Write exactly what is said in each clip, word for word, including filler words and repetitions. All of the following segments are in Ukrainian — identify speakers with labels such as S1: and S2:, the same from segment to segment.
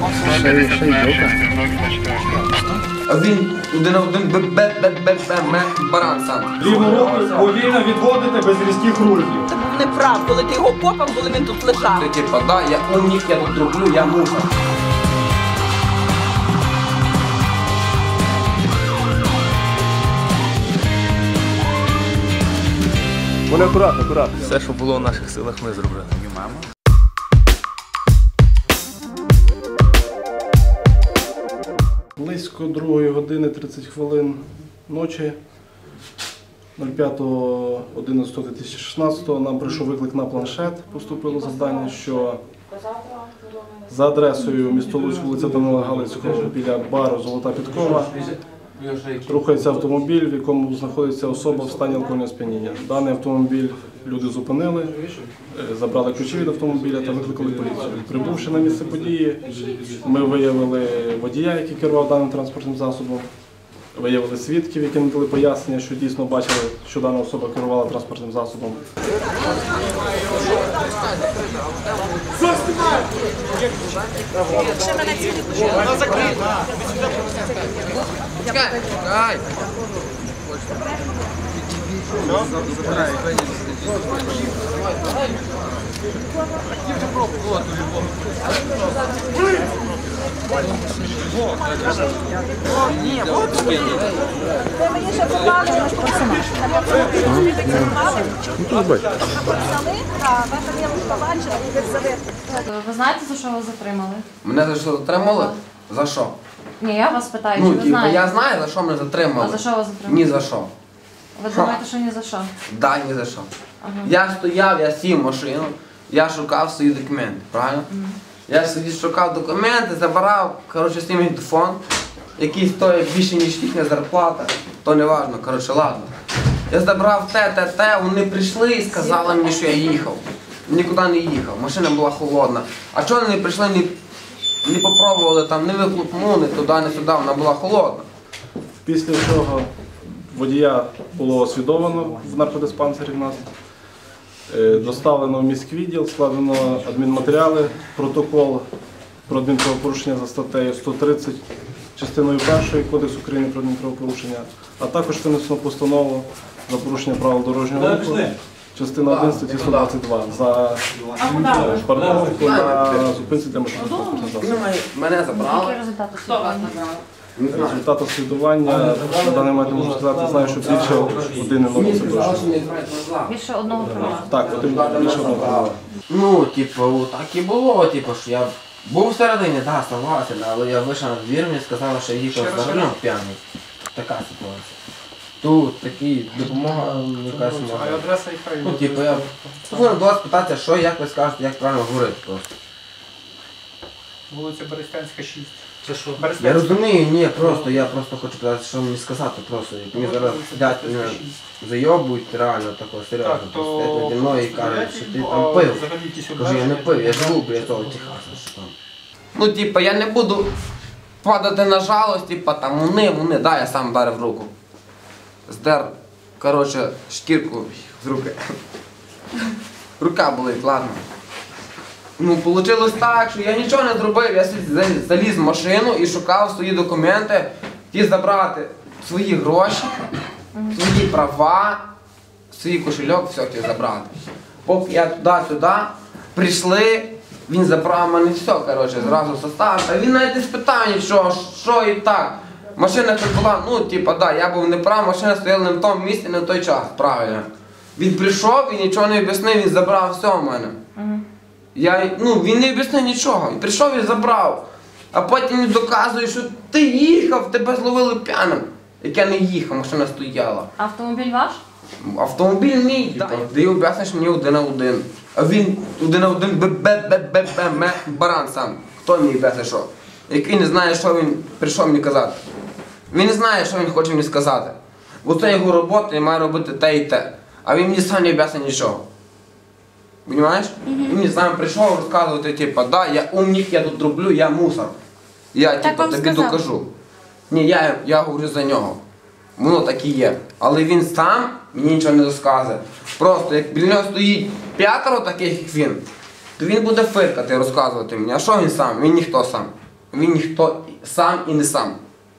S1: Ще й білка.
S2: А він один на один бе-бе-бе-бе-ме баран сам.
S3: Ліву руку повільно відводити без різких рухів.
S4: Це був неправ, коли ти його попав, коли він тут лежав.
S2: Ти типа, да, я умник, я тут роблю, я мусор.
S1: Вони акуратно, акуратно.
S5: Все, що було в наших силах, ми зробили.
S6: Близько другої години тридцять хвилин ночі п'ятого одинадцятого дві тисячі шістнадцятого нам прийшов виклик на планшет. Поступило завдання, що за адресою місто Луцьк, вулиця Данила Галицького, біля бару «Золота підкова» рухається автомобіль, в якому знаходиться особа в стані алкогольного сп'яніння. Даний автомобіль люди зупинили, забрали ключі від автомобіля та викликали поліцію. Прибувши на місце події, ми виявили водія, який керував даним транспортним засобом, виявили свідків, які надали пояснення, що дійсно бачили, що дана особа керувала транспортним засобом.
S7: Ви знаєте, за що вас затримали?
S2: Мене за що затримали? За що?
S7: Ні, я вас питаю,
S2: Ну,
S7: чи ви
S2: типа,
S7: знаєте?
S2: я знаю, за що мене затримали.
S7: А за що вас затримали?
S2: Ні за що.
S7: Ви думаєте, що ні за що?
S2: Да, ні за що.
S7: Ага.
S2: Я стояв, я сів в машину, я шукав свої документи, правильно? Я собі шукав документи, забирав, коротше, свій телефон, який стоїть більше, ніж їхня зарплата, то не важливо, коротше, ладно. Я забрав те, те, те, вони прийшли і сказали мені, що я їхав. Нікуди не їхав, машина була холодна. А чого вони не прийшли, не, не попробували там, не вихлопну, не туди, не сюди, вона була холодна.
S6: Після чого водія було освідомлено в наркодиспансері в нас, е, доставлено в міськвідділ, складено адмінматеріали, протокол про адмінправопорушення за статтею сто тридцять, частиною першої Кодексу України про адмінправопорушення, а також винесено постанову за порушення правил дорожнього руху, частина один статті сто двадцять два, за е, парковку на зупинці для машин транспортних засобів.
S2: Мене забрали.
S7: Які результати слідування?
S6: Результати розслідування, на даний момент можу сказати, знаю, що більше години ночі це точно.
S7: Більше одного провадження.
S6: Так, один більше одного.
S2: Ну, типу, так і було, типу, що я був всередині, так, согласен, але я вийшов на двір, мені сказали, що я їхав за рулем п'яний. Така ситуація. Тут такі допомога якась може. Ну, типу, я повинен до вас питатися, що, як ви скажете, як правильно говорити просто.
S3: Вулиця Берестянська, шість.
S5: Це що?
S2: Я розумію, ні, просто, я просто хочу питати, що мені сказати просто. Як мені зараз сидять, мене зайобують реально такого, серйозно. Стоять наді мною і кажуть, що ти там пив. Кажу, я не пив, я живу біля того Техаса, що там. Ну, типа, я не буду падати на жалость, типа, там, вони, вони, да, я сам вдарив руку. Здер, коротше, шкірку з руки. Рука болить, ладно. Ну, вийшло так, що я нічого не зробив, я заліз в машину і шукав свої документи, ті забрати свої гроші, свої права, свій кошельок, все хотів забрати. Поки я туди-сюди, прийшли, він забрав мене все, коротше, зразу состав, а він навіть не спитав нічого, що і так. Машина хоч була, ну, типа, да, я був неправ, машина стояла не в тому місці, не в той час, правильно. Він прийшов і нічого не об'яснив, він забрав все в мене. Я, ну, він не об'яснив нічого. Він прийшов і забрав. А потім він доказує, що ти їхав, тебе зловили п'яним. Як я не їхав, машина стояла.
S7: Автомобіль ваш?
S2: Автомобіль мій, так. Ти об'ясниш мені один на один. А він один на один бе-бе-бе-бе-ме баран сам. Хто мені об'ясне що? Який не знає, що він прийшов мені казати. Він не знає, що він хоче мені сказати. Бо це його робота, я маю робити те і те. А він мені сам не об'ясне нічого. Понимаєш? Mm-hmm. Він мені сам прийшов розказувати, типу, да, я умник, я тут роблю, я мусор. Я типу, тобі сказав. Докажу. Ні, я, я говорю за нього. Воно так і є. Але він сам мені нічого не розказує. Просто як біля нього стоїть п'ятеро таких, як він, то він буде фиркати, розказувати мені. А що він сам? Він ніхто сам. він ніхто сам і не сам.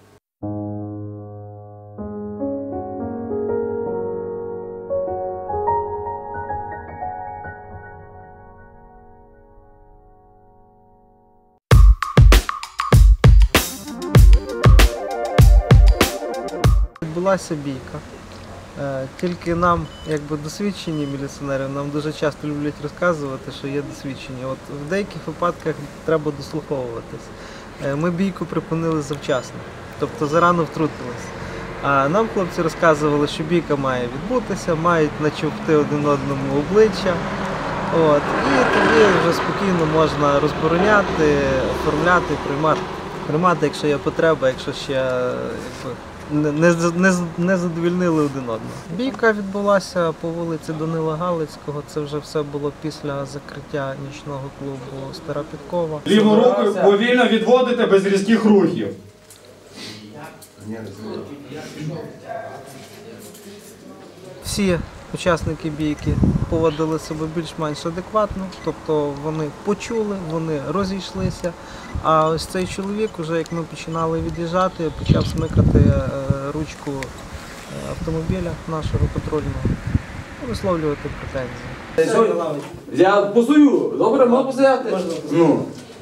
S8: Відбулася бійка. Е, Тільки нам, якби досвідчені міліціонери, нам дуже часто люблять розказувати, що є досвідчені. От в деяких випадках треба дослуховуватись. Е, Ми бійку припинили завчасно, тобто зарано втрутились. А нам хлопці розказували, що бійка має відбутися, мають начовти один одному обличчя. От. І тоді вже спокійно можна розбороняти, оформляти, приймати, приймати, якщо є потреба, якщо ще якби, не, не, не, не задовільнили один одного. Бійка відбулася по вулиці Данила Галицького. Це вже все було після закриття нічного клубу Стара Підкова.
S3: Ліву руку повільно відводите без різких рухів.
S8: Всі учасники бійки поводили себе більш-менш адекватно, тобто вони почули, вони розійшлися. А ось цей чоловік, уже як ми починали від'їжджати, почав смикати е, ручку автомобіля нашого патрульного, висловлювати претензії.
S2: Я посую, добре, можна постояти? Ну.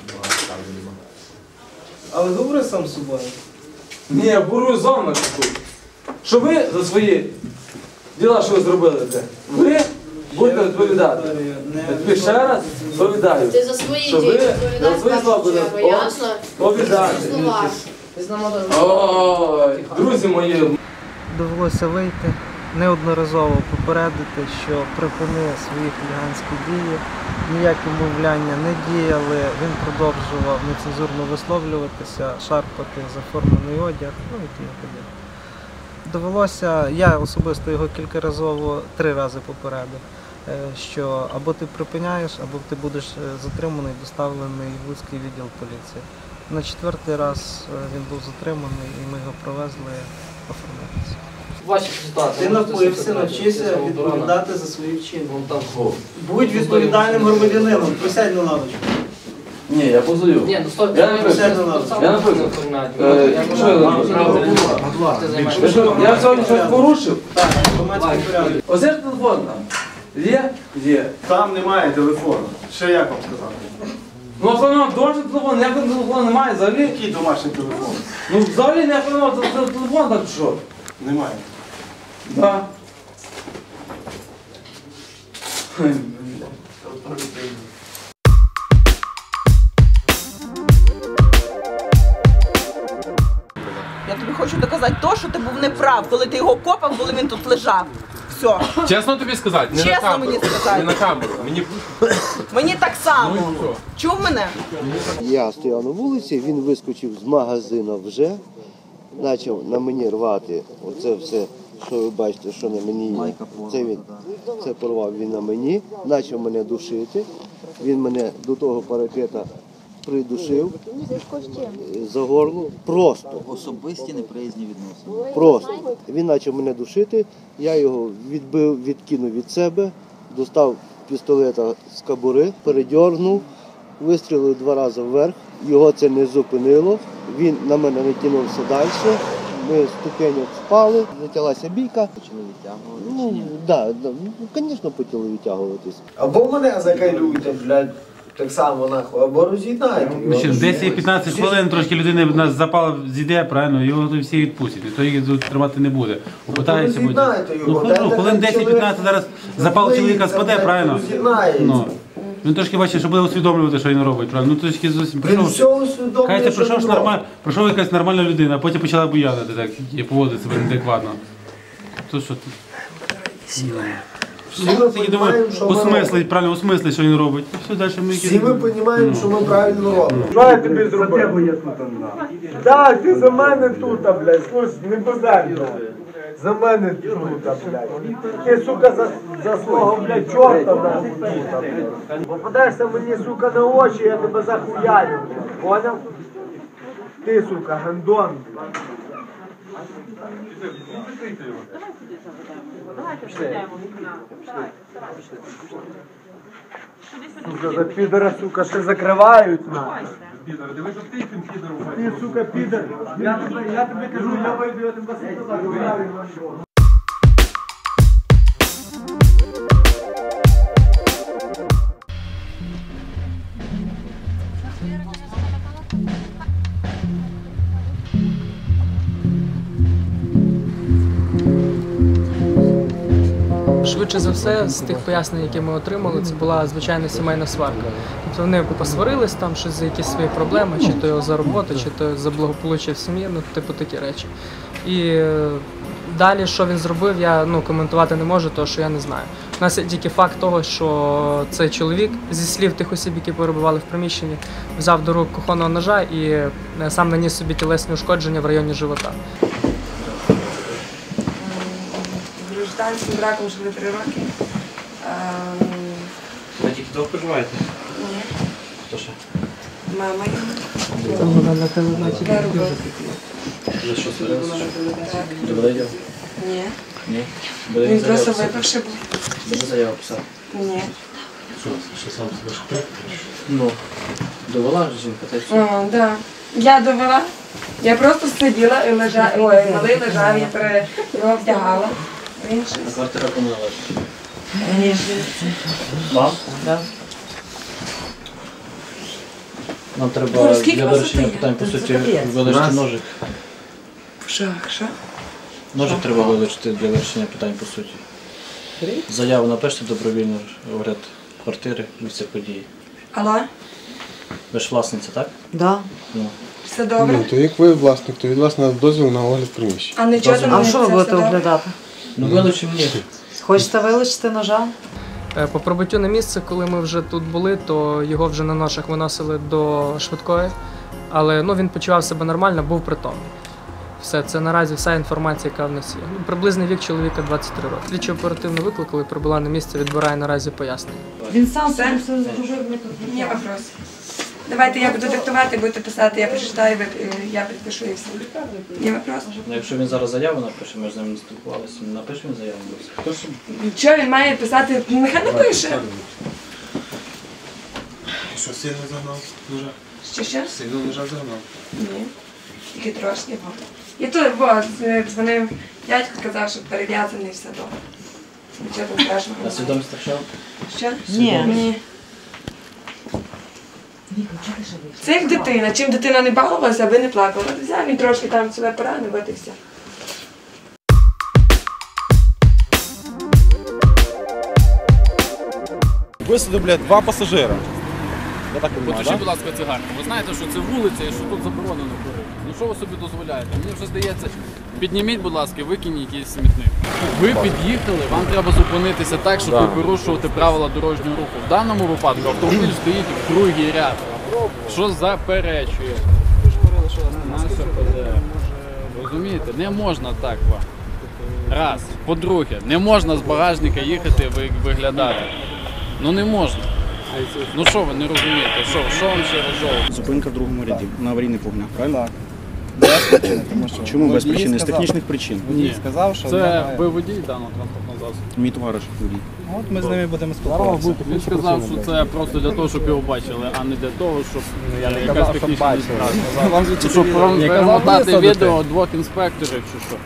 S8: Але добре сам з собою.
S2: Ні, я борюсь з вами тут. Що ви за свої діла, що ви зробили це? Ви будете відповідати. Я тобі ще раз відповідаю.
S9: Ти за свої
S2: Що
S9: дії
S2: ви
S9: відповідаєш
S2: за свої
S9: в
S2: слова
S9: першу чергу,
S2: будете
S9: ясно?
S2: відповідати. Ой, друзі мої.
S8: Довелося вийти, неодноразово попередити, що припини свої хуліганські дії, ніякі мовляння не діяли, він продовжував нецензурно висловлюватися, шарпати заформлений одяг, ну і тому подібне. Довелося, я особисто його кількаразово, три рази попередив, що або ти припиняєш, або ти будеш затриманий, доставлений в Луцький відділ поліції. На четвертий раз він був затриманий і ми його провезли оформлятися.
S10: Ваші ситуації.
S8: Ти напився, навчися відповідати за свої вчинки. Будь відповідальним громадянином, присядь на лавочку.
S2: Ні, я позую.
S10: Ні, ну стоп,
S2: Я напився. Я напився. Що я напився? Я сьогодні щось порушив?
S8: Так, громадський порядок.
S2: Оце ж телефон там. Є? Є.
S6: Там немає телефону. Ще як вам сказати?
S2: Ну, автономно, домашній телефон, ніякого телефону немає взагалі.
S6: Який домашній телефон?
S2: Ну, взагалі ніякого телефону, так що?
S6: Немає.
S2: Да.
S4: Я тобі хочу доказати то, що ти був неправ, коли ти його копав, коли він тут лежав. Все.
S11: Чесно тобі сказати? Не
S4: Чесно
S11: на камеру.
S4: мені сказати.
S11: Не на камеру. Мені...
S4: Мені так само. Чув мене?
S12: Я стояв на вулиці, він вискочив з магазину вже, почав на мені рвати оце все, що ви бачите, що на мені є. Це він, це порвав він на мені, почав мене душити. Він мене до того парапета придушив за горло. Просто.
S13: Особисті неприязні відносини.
S12: Просто. Він почав мене душити, я його відбив, відкинув від себе, достав пістолета з кобури, передьорнув, вистрілив два рази вверх, його це не зупинило, він на мене не тягнувся далі, ми ступеньок впали, почалася бійка.
S13: Почали відтягувати?
S12: Ну, да, да, ну, звісно, почали відтягуватись.
S8: Або мене закайлюйте, блядь, так само нахуй, або роз'єднайте.
S14: десять-п'ятнадцять хвилин трошки людини в нас запал зійде, правильно, його тут всі відпустять, ніхто їх тут тримати не буде. Попитається буде. Ну, хорошо, хвилин десять-п'ятнадцять зараз запал чоловіка спаде, правильно? Ну, він трошки бачить, що буде усвідомлювати, що він робить, правильно? Ну, трошки зовсім прийшов. Кажеться, прийшов ж нормально, прийшов якась нормальна людина, а потім почала буянити так і поводити себе неадекватно. То що тут? Я думаю, осмислить, правильно, осмислить, що він робить. Все, далі ми...
S8: Всі ми розуміємо, що ми правильно робимо. Що я тобі зробив? Я тут, так, ти за мене тут, блядь, слухай, не базар. За мене тут, блядь. Ти, сука, за, за свого, блядь, чорта, блядь, тут, блядь. Попадаєшся мені, сука, на очі, я тебе захуярю, блядь. Поняв? Ти, сука, гандон, блядь. Сука, за підора, сука, ще закривають нас.
S14: підер. Дивись, що ти цим підером.
S3: Ти, сука, підер. Я тебе, я тобі кажу, я вийду, я тебе забираю.
S9: Швидше за все, з тих пояснень, які ми отримали, це була звичайна сімейна сварка. Тобто вони посварились там щось за якісь свої проблеми, чи то за роботу, чи то за благополуччя в сім'ї, ну типу такі речі. І е, далі, що він зробив, я ну, коментувати не можу, тому що я не знаю. У нас є тільки факт того, що цей чоловік, зі слів тих осіб, які перебували в приміщенні, взяв до рук кухонного ножа і е, сам наніс собі тілесні ушкодження в районі живота.
S10: Гражданським браком жили три роки.
S15: Ви тільки довго проживаєте?
S10: Ні.
S15: Хто ще?
S10: Мама є.
S9: Вона на телебаченні.
S10: Я робила.
S15: За що сварилися?
S10: Так.
S15: Ти була його?
S10: Ні.
S15: Ні?
S10: Він просто випивши був.
S15: Буде заяву писати?
S10: Ні.
S15: Що, що сам себе шукав? Ну, довела жінка, та й все.
S10: О, да. Я довела. Я просто сиділа і лежала. Ой, малий лежав, я пере... його вдягала. Він
S15: А
S10: щось.
S15: квартира кому належить?
S10: Ні.
S15: Вам?
S10: Да.
S15: Нам треба
S10: Боже, скільки
S15: для
S10: вас
S15: вирішення
S10: тут є?
S15: питань, по
S10: Це
S15: суті,
S10: капець.
S15: вилучити
S10: Нас?
S15: ножик.
S10: Що? Що?
S15: Ножик треба вилучити для вирішення питань, по суті. Заяву напишете добровільно, огляд квартири, місця події.
S10: Алло?
S15: Ви ж власниця, так?
S10: Да.
S15: Ну.
S10: Все добре?
S16: Ну, то як ви власник, то від вас на дозвіл на огляд приміщення.
S10: А нічого там не
S17: А що ви будете оглядати?
S15: Ну вилучимо ні.
S17: Хочете вилучити ножа?
S9: Е, По прибуттю на місце, коли ми вже тут були, то його вже на ношах виносили до швидкої, але ну, він почував себе нормально, був притомний. Все, це наразі вся інформація, яка в нас є. Ну, приблизний вік чоловіка двадцять три роки. Слідчо оперативно викликали, прибула на місце, відбирає наразі пояснення.
S10: Він сам все зробив. Ні вопрос. Давайте я буду диктувати, будете писати, я прочитаю, ви- я підпишу і все. Є вопрос?
S15: Ну, якщо він зараз заяву напише, ми ж з ним не спілкувалися, напише він заяву. Хто ж?
S10: Що він має писати? Нехай напише.
S16: Що, сильно загнав? Дуже?
S10: Що ще?
S16: Сильно дуже загнав.
S10: Ні. Тільки трошки. І то, бо дзвонив дядько, сказав, що перев'язаний все добре. Нічого там страшного.
S15: А свідомість так що?
S10: Що?
S17: Ні.
S10: Ні. Це як дитина. Чим дитина не балувалася, аби не плакала. Взяв він трошки там себе поранив, от і все.
S18: Висадив, блядь, два пасажира. Я так розумію,
S11: Потушіть,
S18: да?
S11: будь ласка, цигарку. Ви знаєте, що це вулиця і що тут заборонено курити. Ну що ви собі дозволяєте? Мені вже здається, підніміть, будь ласка, викинь якийсь смітник. Ви під'їхали, вам треба зупинитися так, щоб
S18: Да.
S11: не порушувати правила дорожнього руху. В даному випадку автомобіль стоїть в другий ряд. Що заперечує? Наша ПД. Розумієте, не можна так вам. Раз. По-друге, не можна з багажника їхати і виглядати. Ну не можна. Ну що ви не розумієте? Що, що вам ще розжовує?
S19: Зупинка в другому ряді на аварійний погнах, правильно? Чому без причини? З технічних причин.
S11: Ні. Це ви водій даного транспортного засобу?
S19: Мій товариш водій. От ми з ними будемо спілкуватися.
S11: Він сказав, що це просто для того, щоб його бачили, а не для того, щоб
S19: я не
S11: якась
S19: казав, щоб
S11: технічна
S19: бачили.
S11: справа.
S19: Вам звідси
S11: Щоб
S19: відео- Я казав,
S11: перемотати
S19: висадити.
S11: відео двох інспекторів чи що.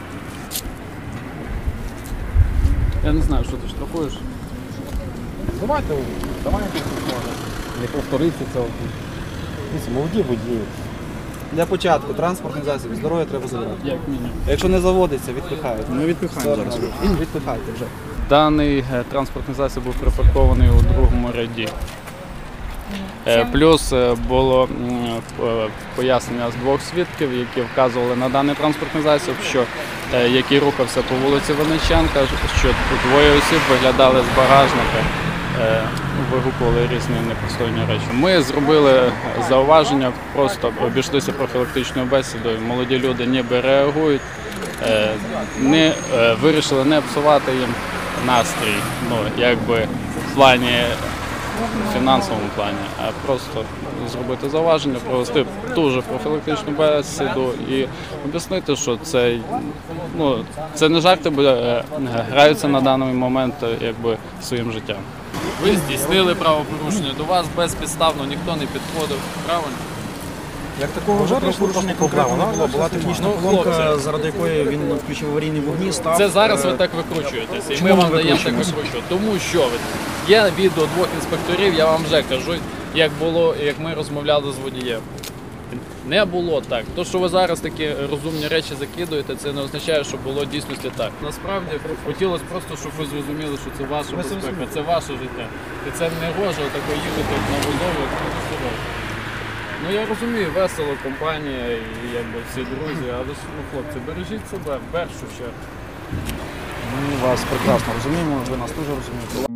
S11: Я не знаю, що ти штрафуєш.
S18: Давайте, давайте не повториться це. Дивіться, молоді водії.
S20: Для початку транспортний засіб, здоров'я треба забирати.
S11: Як мінімум.
S20: Якщо не заводиться, відпихаєте.
S19: Ми відпихаємо зараз.
S20: Відпихайте вже.
S11: Даний е, транспортний засіб був припаркований у другому ряді. Е, Плюс е, було м, е, пояснення з двох свідків, які вказували на даний транспортний засіб, що е, який рухався по вулиці Винниченка, що двоє осіб виглядали з багажника, е, вигукували різні непристойні речі. Ми зробили зауваження, просто обійшлися профілактичною бесідою. Молоді люди ніби реагують, е, не, е, вирішили не псувати їм настрій, ну, якби в плані в фінансовому плані, а просто зробити зауваження, провести дуже профілактичну бесіду і об'яснити, що це, ну, це не жарти, бо е, граються на даний момент е, якби своїм життям. Ви здійснили правопорушення, до вас безпідставно ніхто не підходив, правильно?
S19: Як такого правопорушення конкретно не було, була технічна
S11: Ну,
S19: поломка,
S11: хлопці.
S19: заради якої він включив аварійні вогні, став...
S11: Це зараз ви
S19: е,
S11: так викручуєтеся, і
S19: чому
S11: ми
S19: ми
S11: вам даємо так
S19: викручуємося?
S11: викручувати. Тому що ви- є відео двох інспекторів, я вам вже кажу, як було, як ми розмовляли з водієм. Не було так. То, що ви зараз такі розумні речі закидуєте, це не означає, що було в дійсності так. Насправді хотілося просто, щоб ви зрозуміли, що це ваша безпека, це ваше життя. І це не гоже тако їхати на возові. Ну я розумію, весело, компанія і якби всі друзі, але ж ну, хлопці, бережіть себе в першу чергу.
S19: Ми вас прекрасно розуміємо, ви нас дуже розумієте.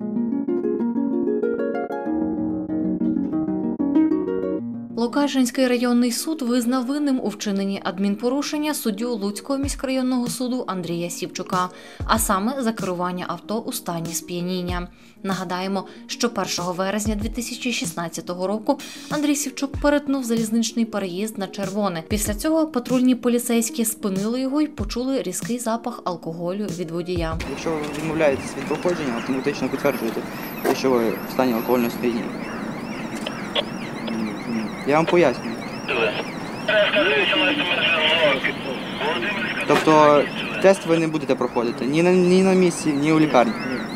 S21: Локачинський районний суд визнав винним у вчиненні адмінпорушення суддю Луцького міськрайонного суду Андрія Сівчука, а саме за керування авто у стані сп'яніння. Нагадаємо, що першого вересня дві тисячі шістнадцятого року Андрій Сівчук перетнув залізничний переїзд на червоне. Після цього патрульні поліцейські спинили його і почули різкий запах алкоголю від водія.
S22: Якщо ви відмовляєтесь від проходження, автоматично підтверджуєте, що ви в стані алкогольного сп'яніння. Я вам пояснюю. Тобто тест ви не будете проходити ні на, ні на місці, ні у лікарні.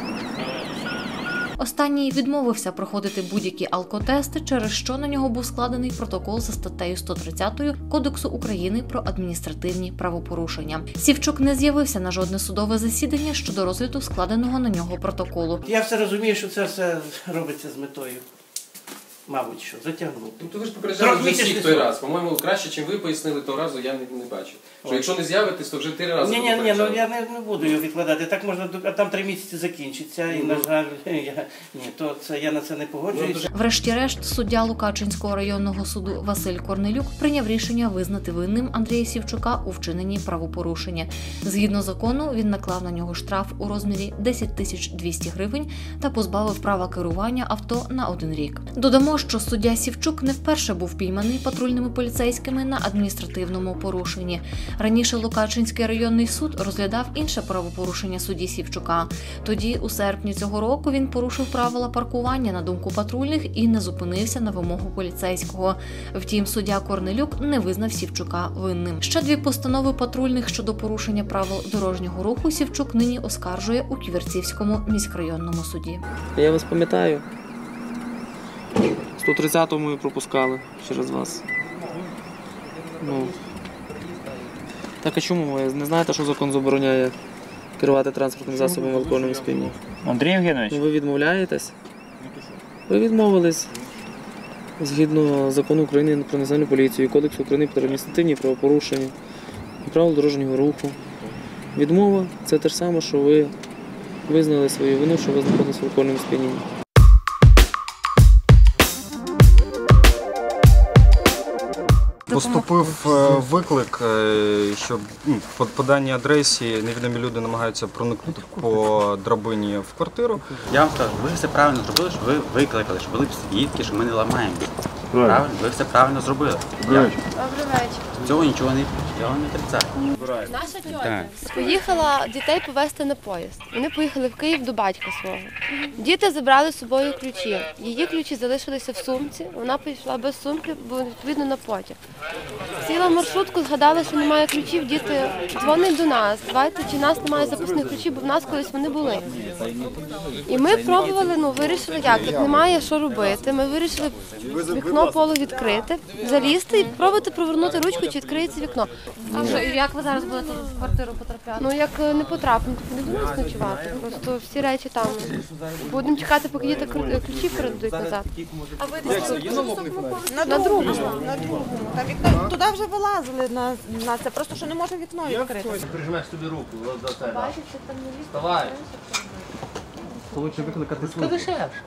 S21: Останній відмовився проходити будь-які алкотести, через що на нього був складений протокол за статтею сто тридцять Кодексу України про адміністративні правопорушення. Сівчук не з'явився на жодне судове засідання щодо розгляду складеного на нього протоколу.
S23: Я все розумію, що це все робиться з метою. Мабуть, що затягнути.
S24: Ну, то ви ж попереджали вже всіх той раз. По-моєму, краще, чим ви пояснили того разу, я не, не бачив. Що якщо не з'явитесь, то вже три рази
S23: Ні, ні, ні, ну
S24: попереджали.
S23: я не, не буду його відкладати. Так можна, а там три місяці закінчиться, і, на жаль, я, ні, то це, я на це не погоджуюся.
S21: Врешті-решт, суддя Лукачинського районного суду Василь Корнелюк прийняв рішення визнати винним Андрія Сівчука у вчиненні правопорушення. Згідно закону, він наклав на нього штраф у розмірі десять тисяч двісті гривень та позбавив права керування авто на один рік. Додамо, що суддя Сівчук не вперше був пійманий патрульними поліцейськими на адміністративному порушенні. Раніше Лукачинський районний суд розглядав інше правопорушення судді Сівчука. Тоді, у серпні цього року, він порушив правила паркування на думку патрульних і не зупинився на вимогу поліцейського. Втім, суддя Корнелюк не визнав Сівчука винним. Ще дві постанови патрульних щодо порушення правил дорожнього руху Сівчук нині оскаржує у Ківерцівському міськрайонному суді.
S9: Я вас пам'ятаю. сто тридцяту ми пропускали через вас. Ну. Так а чому ви не знаєте, що закон забороняє керувати транспортним засобом в алкогольному сп'янінні?
S25: Андрій Євгенович.
S9: Ну, ви відмовляєтесь? Ви відмовились згідно закону України про національну поліцію, Кодексу України про адміністративні правопорушення і правил дорожнього руху. Відмова – це те ж саме, що ви визнали свою вину, що ви знаходитесь в алкогольному сп'янінні.
S26: Поступив виклик, що по, по даній адресі невідомі люди намагаються проникнути по драбині в квартиру.
S27: Я вам скажу, ви все правильно зробили, що ви викликали, що були свідки, що ми не ламаємо. Правильно? Ви все правильно зробили.
S28: Добрий вечір.
S27: Цього нічого не, я вам не отрицаю.
S28: Наша тьотя поїхала дітей повезти на поїзд. Вони поїхали в Київ до батька свого. Діти забрали з собою ключі. Її ключі залишилися в сумці, вона пішла без сумки, бо відповідно на потяг. Сіла в маршрутку, згадала, що немає ключів, діти дзвонять до нас. Давайте, чи в нас немає запасних ключів, бо в нас колись вони були. І ми пробували, ну, вирішили, як, як немає що робити. Ми вирішили вікно полу відкрити, залізти і пробувати провернути ручку, чи відкриється вікно.
S7: А що, і як ви зараз будете в квартиру потрапляти?
S28: Ну, як не потрапимо, то не до нас ночувати. Просто всі речі там. Будемо чекати, поки діти ключі передадуть назад.
S4: А ви десь на
S28: На другому.
S4: На другому. Та вікно туди вже вилазили на, на це, просто що не може вікно відкрити.
S20: Прижмеш собі руку до себе.
S28: Бачиш, що там не лізти.
S20: Вставай. Лучше викликати службу.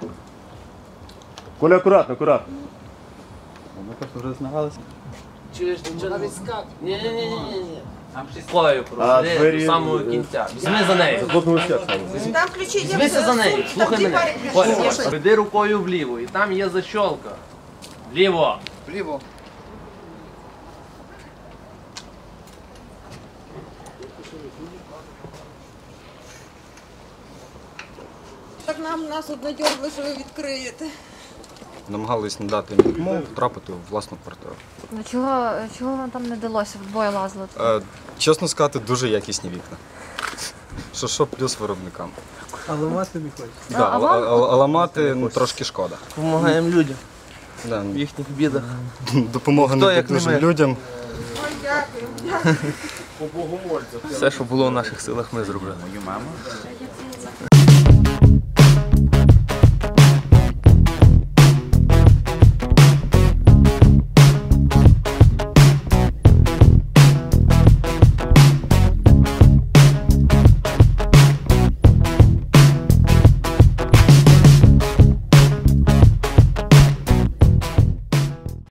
S1: Коля, акуратно, акуратно.
S20: Ми просто вже змагалися.
S29: Чуєш, нічого не скак? Ні-ні-ні-ні. Слою
S1: А
S29: просто,
S1: двері-
S29: до самого кінця. Візьми за нею.
S1: Заблокнули свят саме.
S4: Там ключі є.
S29: Візьмися за нею,
S4: там
S29: слухай мене.
S4: діварик
S29: Ось,
S4: є.
S29: ось, веди рукою вліво, і там є защолка. Вліво.
S20: Вліво.
S4: Так нам нас обнадьорили, що ви відкриєте.
S26: намагались надати їм допомогу, потрапити у власну квартиру.
S7: Ну чого, чого вам там не вдалося вдвоє лазили?
S26: Е, чесно сказати, дуже якісні вікна. Що що плюс виробникам.
S9: А ламати не хочеш?
S26: Да, а, а, а ламати ну, трошки шкода.
S29: Допомагаємо людям
S26: Да.
S29: в їхніх бідах.
S26: Допомога небайдужим людям.
S29: Все, що було в наших силах, ми зробили.
S27: Мою маму.